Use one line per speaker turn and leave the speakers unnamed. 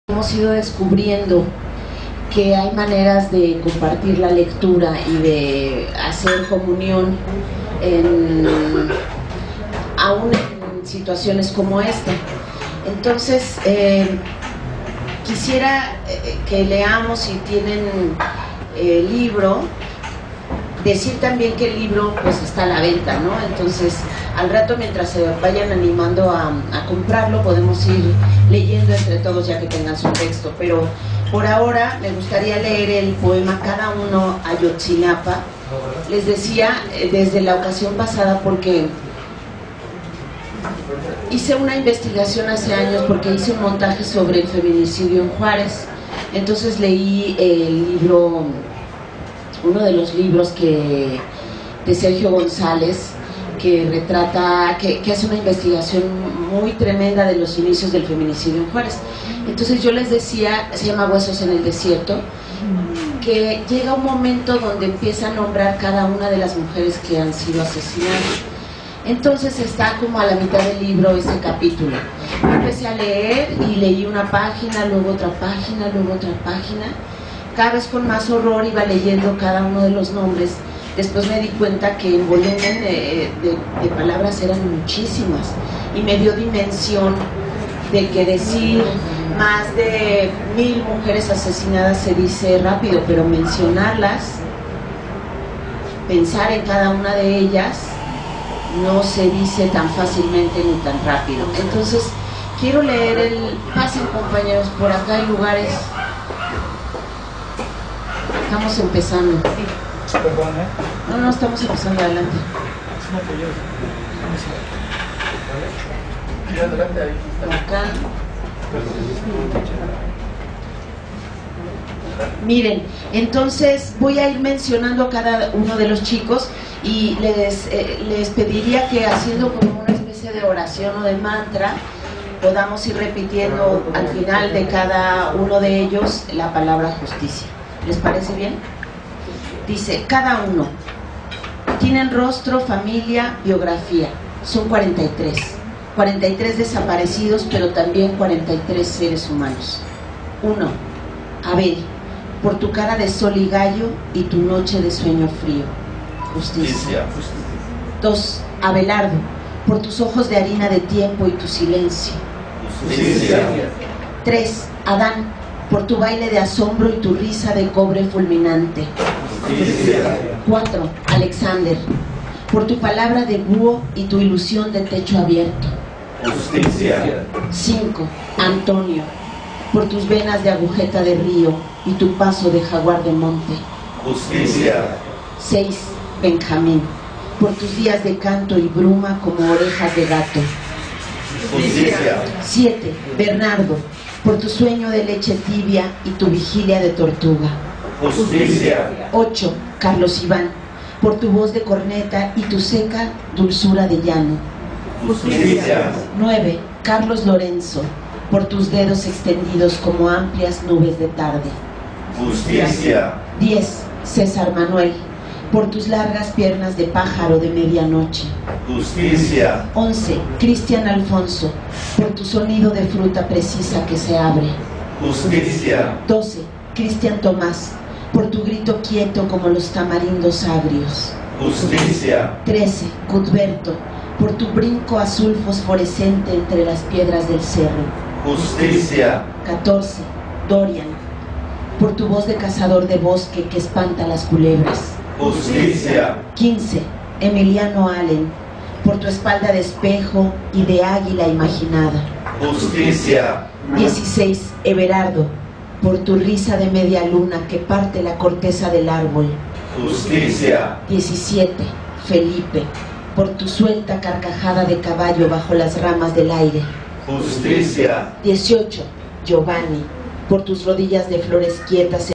Hemos ido descubriendo que hay maneras de compartir la lectura y de hacer comunión aún en situaciones como esta. Entonces, quisiera que leamos, si tienen el libro, decir también que el libro pues está a la venta, ¿no? Entonces, al rato, mientras se vayan animando a comprarlo, podemos ir leyendo entre todos ya que tengan su texto. Pero por ahora me gustaría leer el poema Cada uno Ayotzinapa. Les decía desde la ocasión pasada porque hice una investigación hace años, porque hice un montaje sobre el feminicidio en Juárez. Entonces leí el libro, uno de los libros de Sergio González, que retrata, que hace una investigación muy tremenda de los inicios del feminicidio en Juárez. Entonces yo les decía, se llama Huesos en el Desierto, que llega un momento donde empieza a nombrar cada una de las mujeres que han sido asesinadas. Entonces está como a la mitad del libro ese capítulo. Yo empecé a leer y leí una página, luego otra página, luego otra página. Cada vez con más horror iba leyendo cada uno de los nombres. Después me di cuenta que el volumen de palabras eran muchísimas y me dio dimensión de que decir más de 1000 mujeres asesinadas se dice rápido, pero mencionarlas, pensar en cada una de ellas, no se dice tan fácilmente ni tan rápido. Entonces, quiero leer pasen compañeros, por acá hay lugares. Estamos empezando.
Perdón,
No, estamos empezando, adelante. Acá. Miren, entonces voy a ir mencionando a cada uno de los chicos y les pediría que, haciendo como una especie de oración o de mantra, podamos ir repitiendo al final de cada uno de ellos la palabra justicia. ¿Les parece bien? Dice, cada uno. Tienen rostro, familia, biografía. Son 43. 43 desaparecidos, pero también 43 seres humanos. 1. Abel, por tu cara de sol y gallo y tu noche de sueño frío. Justicia. 2. Abelardo, por tus ojos de harina de tiempo y tu silencio.
Justicia.
3. Adán, por tu baile de asombro y tu risa de cobre fulminante.
Justicia.
4. Alexander, por tu palabra de búho y tu ilusión de techo abierto.
Justicia.
5. Antonio, por tus venas de agujeta de río y tu paso de jaguar de monte.
Justicia.
6. Benjamín, por tus días de canto y bruma como orejas de gato.
Justicia.
7. Bernardo, por tu sueño de leche tibia y tu vigilia de tortuga.
Justicia.
8. Carlos Iván, por tu voz de corneta y tu seca dulzura de llano.
Justicia.
9. Carlos Lorenzo, por tus dedos extendidos como amplias nubes de tarde.
Justicia.
10. César Manuel, por tus largas piernas de pájaro de medianoche.
Justicia.
11. Cristian Alfonso, por tu sonido de fruta precisa que se abre.
Justicia.
12. Cristian Tomás, por tu grito quieto como los tamarindos agrios.
Justicia.
13. Cudberto, por tu brinco azul fosforescente entre las piedras del cerro.
Justicia.
14. Dorian, por tu voz de cazador de bosque que espanta las culebras.
Justicia.
15. Emiliano Allen, por tu espalda de espejo y de águila imaginada.
Justicia.
16. Everardo, por tu risa de media luna que parte la corteza del árbol.
Justicia.
17. Felipe, por tu suelta carcajada de caballo bajo las ramas del aire.
Justicia.
18. Giovanni, por tus rodillas de flores quietas